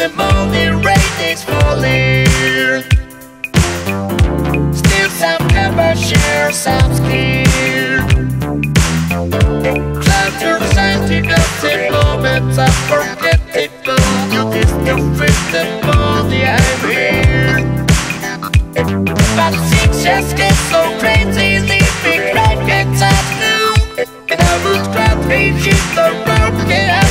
the money rate is falling. Still some cover share, some scared. Cloud-to-scientific moments are forgettable. You discover the money I'm here. But things just get so crazy, living life gets out new. And I would gladly hit the road, yeah.